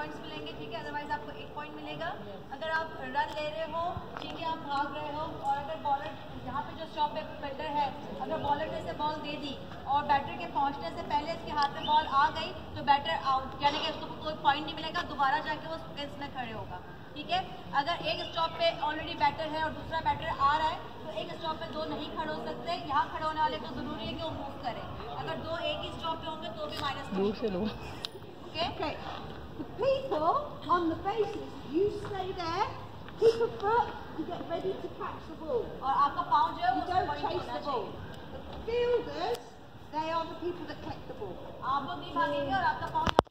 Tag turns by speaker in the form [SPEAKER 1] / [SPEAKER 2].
[SPEAKER 1] Points मिलेंगे, ठीक है, अदरवाइज आपको 1 पॉइंट मिलेगा। अगर आप रन ले रहे हो, ठीक है, आप भाग रहे हो और अगर बॉलर यहाँ पे जो स्टॉप बैटर है, अगर बॉलर ने इसे बॉल दे दी और बैटर के पहुंचने से पहले इसके हाथ में बॉल आ गई तो बैटर आउट, यानी कि उसको कोई पॉइंट नहीं मिलेगा, दोबारा जाके वो स्पेस में खड़े होगा, ठीक है। अगर एक स्टॉप पे ऑलरेडी बैटर है और दूसरा बैटर आ रहा है तो एक स्टॉप पे 2 नहीं खड़े हो सकते, यहाँ खड़े होने वाले को जरूरी है कि वो मूव करे। अगर 2 एक ही स्टॉप पे होंगे तो भी -2।
[SPEAKER 2] Okay. The people on the bases, you stay there, keep a foot, and get ready to catch the ball.
[SPEAKER 1] और आपका पाँव जो है
[SPEAKER 2] You don't chase the ball. The fielders, they are the people that collect the ball.
[SPEAKER 1] आप लोग नहीं भागेंगे और आपका पाँव